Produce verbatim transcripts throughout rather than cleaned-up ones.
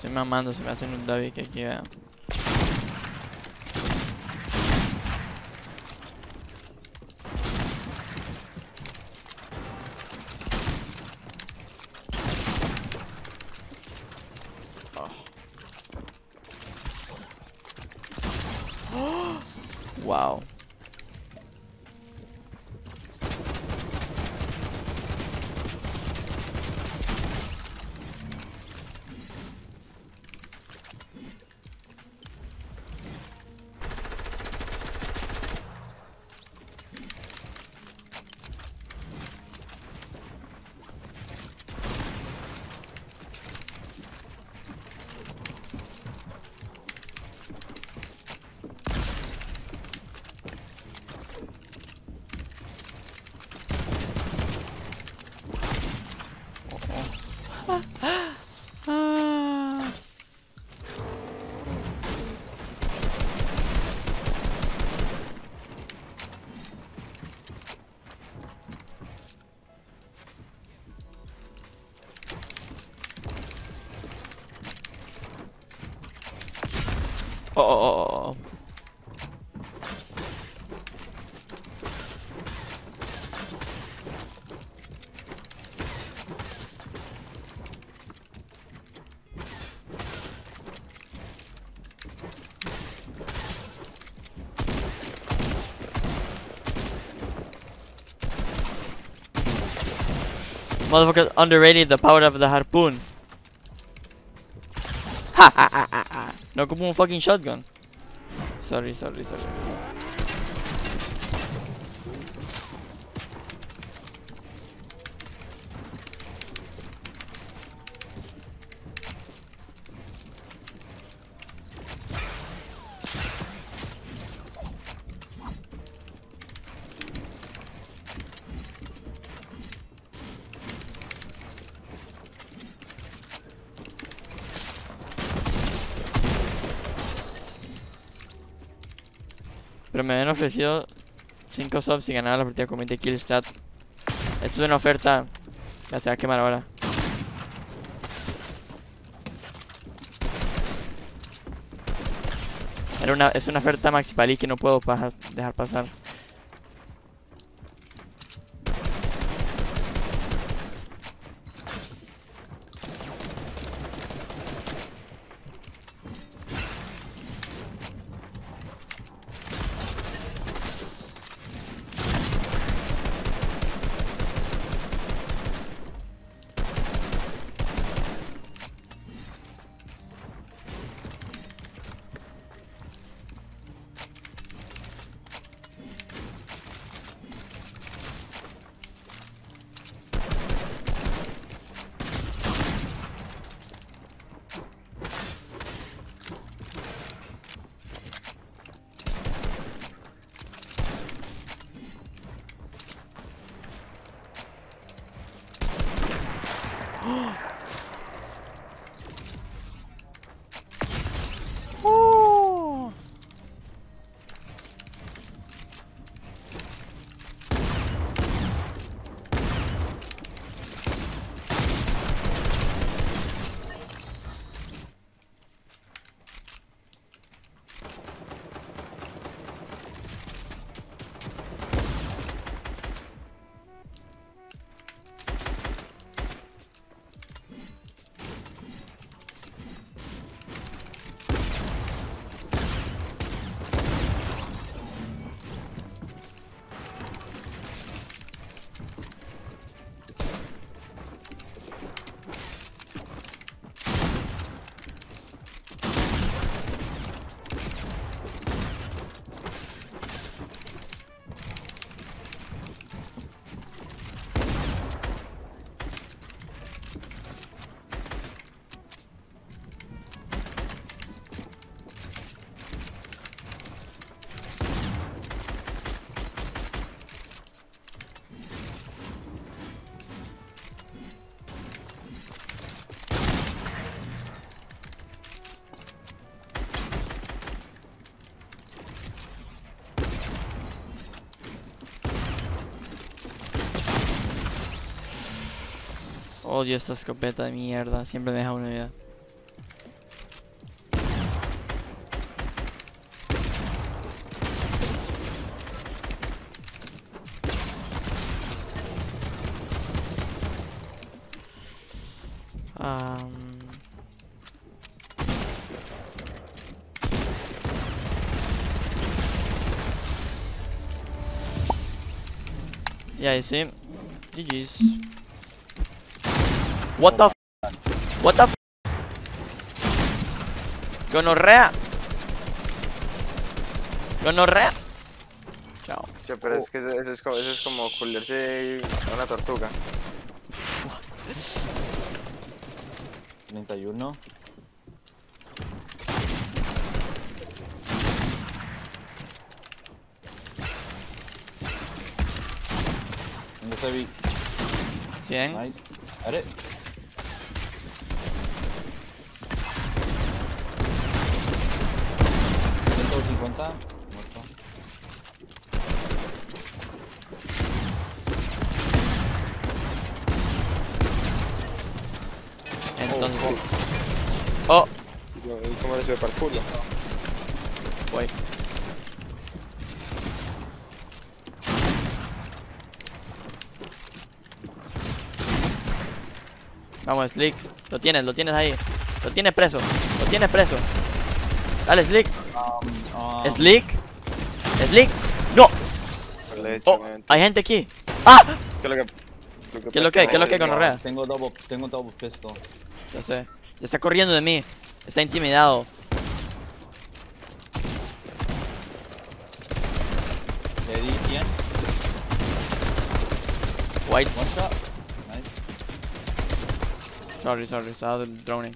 estoy mamando, se me hacen un David que aquí vean. Oh. Wow. Oh, oh, oh, oh. Motherfucker underrated the power of the harpoon. Ha ha ha ha ha. No como un fucking shotgun. Sorry, sorry, sorry. Pero me habían ofrecido cinco subs y ganaba la partida con veinte kills, chat. Esta es una oferta. Ya se va a quemar ahora. Era una, es una oferta maxi pali que no puedo pa dejar pasar. Oh. Odio esta escopeta de mierda, siempre me deja una vida. Um, y ahí sí. G G's. What the f? What the f? Gonorrea. Gonorrea. Chao. Che, pero es que eso, eso es como, eso es como culiarse a una tortuga. treinta y uno. ¿Dónde se vi? cien. Nice. Are. ciento cincuenta. Muerto. Entonces. Oh, ¿Y cómo le sube para el culo? voy. Vamos, Slick. Lo tienes, lo tienes ahí. Lo tienes preso. Lo tienes preso. Dale, Slick. Um, um, Slick. Slick. No. Le he hecho, Oh, obviamente. hay gente aquí. ¡Ah! ¿Qué es lo que, ¿Qué es lo que? ¿Qué es lo que con Orrea? Tengo double, tengo double pistol. Ya sé. Ya está corriendo de mí. Está intimidado. Le di cien. White. One shot. Nice. Sorry, sorry. Estaba droning.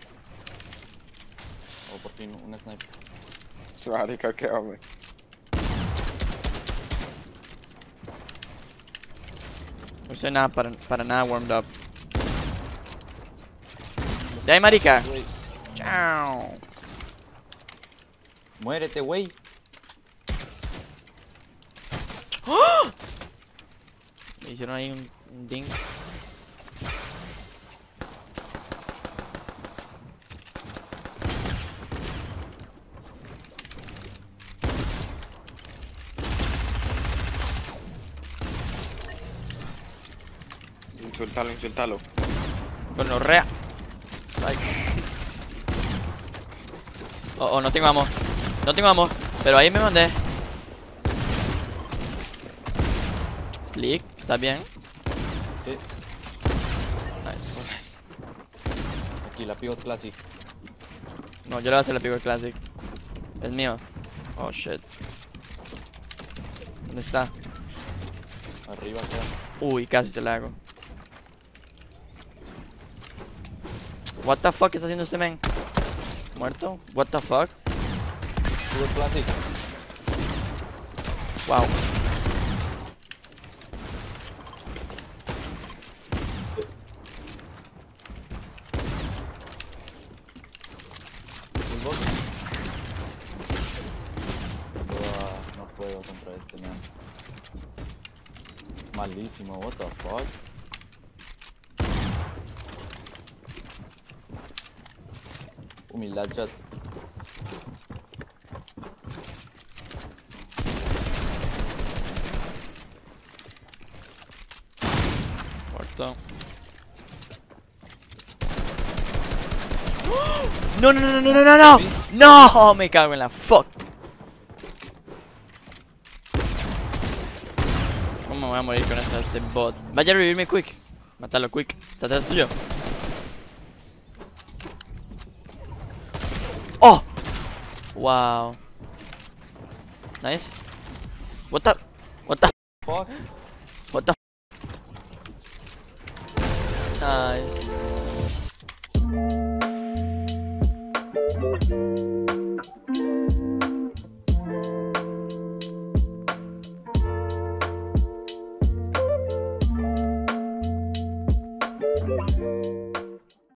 Oh, por fin, un sniper. Marica, qué hombre. No estoy nada para, para nada warmed up. De ahí, marica. Güey, Chao. muérete, güey. Me hicieron ahí un, un ding. Insultalo, insultalo. Gonorrea. Ay. Oh, oh, no tengo amor. No tengo amor. Pero ahí me mandé. Slick, ¿estás bien? Sí. Nice. Aquí la Pivot Classic. No, yo le voy a hacer la Pivot Classic. Es mío. Oh shit. ¿Dónde está? Arriba, acá. Uy, casi te la hago. What the fuck está haciendo este man? ¿Muerto? What the fuck? Pivot Classic. Wow. Full box. Uah, no puedo contra este man. Malísimo, what the fuck. Humildad, chat. Muerto. No, no, no, no, no, no, no. No, me cago en la fuck. ¿Cómo me voy a morir con esta, este bot? Vaya a revivirme quick. Mátalo quick. Está atrás tuyo. Oh. Wow. Nice. What the? What the? Fuck. What the? Nice. Thank you.